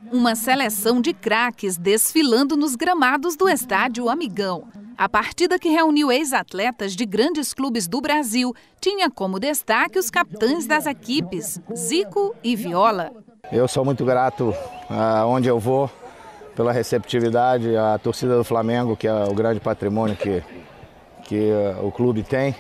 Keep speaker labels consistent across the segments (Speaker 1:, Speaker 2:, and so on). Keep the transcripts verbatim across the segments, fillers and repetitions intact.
Speaker 1: Uma seleção de craques desfilando nos gramados do estádio Amigão. A partida, que reuniu ex-atletas de grandes clubes do Brasil, tinha como destaque os capitães das equipes, Zico e Viola.
Speaker 2: Eu sou muito grato aonde eu vou pela receptividade, a torcida do Flamengo, que é o grande patrimônio que, que o clube tem.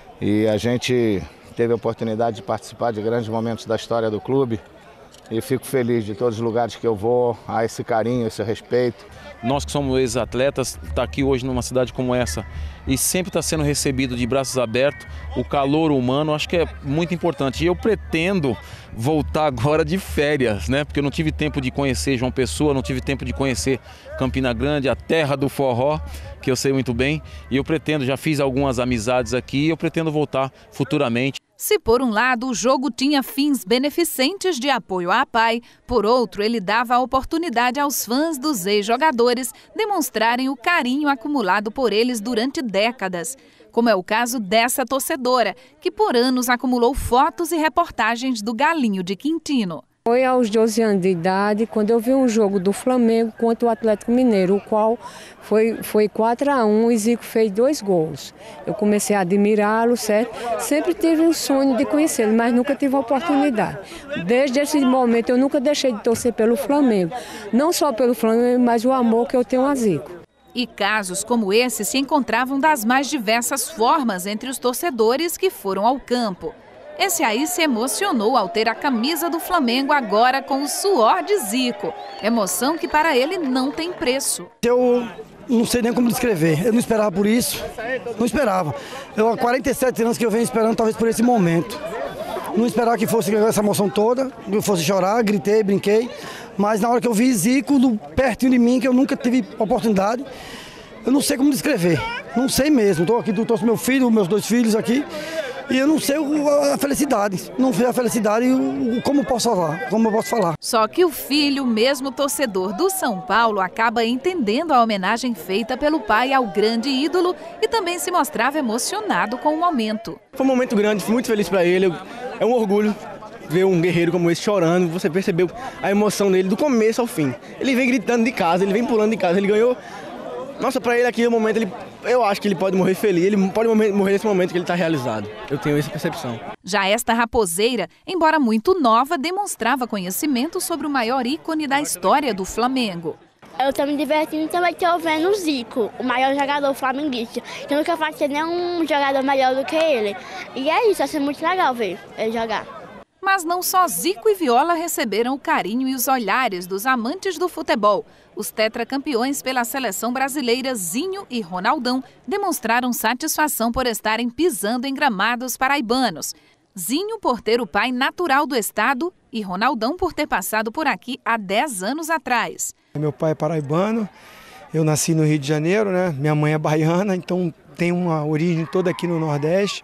Speaker 2: E a gente teve a oportunidade de participar de grandes momentos da história do clube. E fico feliz de todos os lugares que eu vou, há esse carinho, esse respeito.
Speaker 3: Nós que somos ex-atletas, estar aqui hoje numa cidade como essa e sempre estar sendo recebido de braços abertos, o calor humano, acho que é muito importante. E eu pretendo voltar agora de férias, né? Porque eu não tive tempo de conhecer João Pessoa, não tive tempo de conhecer Campina Grande, a terra do forró, que eu sei muito bem. E eu pretendo, já fiz algumas amizades aqui e eu pretendo voltar futuramente.
Speaker 1: Se por um lado o jogo tinha fins beneficentes de apoio à A P A I, por outro ele dava a oportunidade aos fãs dos ex-jogadores demonstrarem o carinho acumulado por eles durante décadas. Como é o caso dessa torcedora, que por anos acumulou fotos e reportagens do Galinho de Quintino.
Speaker 4: Foi aos doze anos de idade, quando eu vi um jogo do Flamengo contra o Atlético Mineiro, o qual foi, foi quatro a um e Zico fez dois gols. Eu comecei a admirá-lo, certo? Sempre tive um sonho de conhecê-lo, mas nunca tive a oportunidade. Desde esse momento eu nunca deixei de torcer pelo Flamengo. Não só pelo Flamengo, mas o amor que eu tenho a Zico.
Speaker 1: E casos como esse se encontravam das mais diversas formas entre os torcedores que foram ao campo. Esse aí se emocionou ao ter a camisa do Flamengo agora com o suor de Zico. Emoção que para ele não tem preço.
Speaker 5: Eu não sei nem como descrever. Eu não esperava por isso. Não esperava. Eu há quarenta e sete anos que eu venho esperando talvez por esse momento. Não esperava que fosse essa emoção toda, que eu fosse chorar, gritei, brinquei. Mas na hora que eu vi Zico do, pertinho de mim, que eu nunca tive oportunidade, eu não sei como descrever. Não sei mesmo. Estou aqui, trouxe meu filho, meus dois filhos aqui. E eu não sei a felicidade, não sei a felicidade e como posso falar, como eu posso falar.
Speaker 1: Só que o filho, mesmo torcedor do São Paulo, acaba entendendo a homenagem feita pelo pai ao grande ídolo e também se mostrava emocionado com o momento.
Speaker 6: Foi um momento grande, fui muito feliz para ele, é um orgulho ver um guerreiro como esse chorando, você percebeu a emoção dele do começo ao fim. Ele vem gritando de casa, ele vem pulando de casa, ele ganhou. Nossa, para ele aqui no momento, ele, eu acho que ele pode morrer feliz, ele pode morrer nesse momento que ele está realizado. Eu tenho essa percepção.
Speaker 1: Já esta raposeira, embora muito nova, demonstrava conhecimento sobre o maior ícone da história do Flamengo.
Speaker 7: Eu estou me divertindo também, estou vendo o Zico, o maior jogador flamenguista. Eu nunca faço nenhum jogador melhor do que ele. E é isso, vai ser muito legal ver ele jogar.
Speaker 1: Mas não só Zico e Viola receberam o carinho e os olhares dos amantes do futebol. Os tetracampeões pela seleção brasileira, Zinho e Ronaldão, demonstraram satisfação por estarem pisando em gramados paraibanos. Zinho por ter o pai natural do estado e Ronaldão por ter passado por aqui há dez anos atrás.
Speaker 5: Meu pai é paraibano, eu nasci no Rio de Janeiro, né? Minha mãe é baiana, então tem uma origem toda aqui no Nordeste.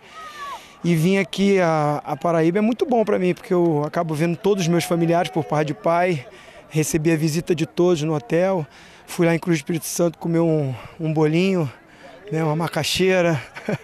Speaker 5: E vim aqui a, a Paraíba é muito bom para mim, porque eu acabo vendo todos os meus familiares por parte de pai, recebi a visita de todos no hotel, fui lá em Cruz do Espírito Santo comer um, um bolinho, né, uma macaxeira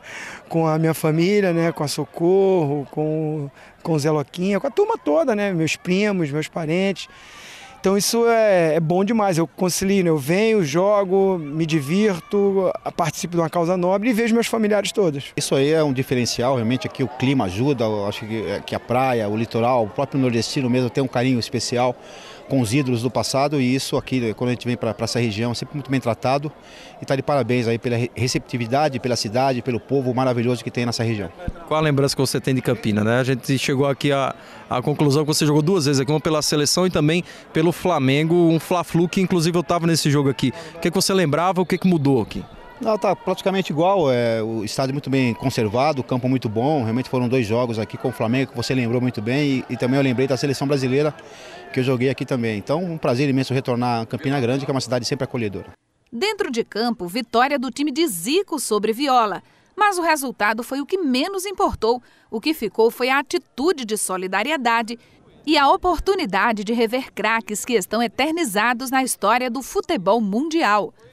Speaker 5: com a minha família, né, com a Socorro, com, com o Zé Loquinha, com a turma toda, né, meus primos, meus parentes. Então isso é, é bom demais, eu concilio, né? Eu venho, jogo, me divirto, participo de uma causa nobre e vejo meus familiares todos.
Speaker 8: Isso aí é um diferencial, realmente aqui o clima ajuda, eu acho que, que a praia, o litoral, o próprio nordestino mesmo tem um carinho especial com os ídolos do passado e isso aqui, quando a gente vem para essa região, é sempre muito bem tratado e está de parabéns aí pela receptividade, pela cidade, pelo povo maravilhoso que tem nessa região.
Speaker 3: Qual a lembrança que você tem de Campina, né? A gente chegou aqui à, à conclusão que você jogou duas vezes aqui, uma pela seleção e também pelo Flamengo, um Fla-Flu que inclusive eu estava nesse jogo aqui. O que, que você lembrava, o que, que mudou aqui?
Speaker 8: Não, tá praticamente igual, é, o estádio muito bem conservado, o campo muito bom, realmente foram dois jogos aqui com o Flamengo que você lembrou muito bem e, e também eu lembrei da seleção brasileira que eu joguei aqui também. Então um prazer imenso retornar a Campina Grande, que é uma cidade sempre acolhedora.
Speaker 1: Dentro de campo, vitória do time de Zico sobre Viola. Mas o resultado foi o que menos importou. O que ficou foi a atitude de solidariedade e a oportunidade de rever craques que estão eternizados na história do futebol mundial.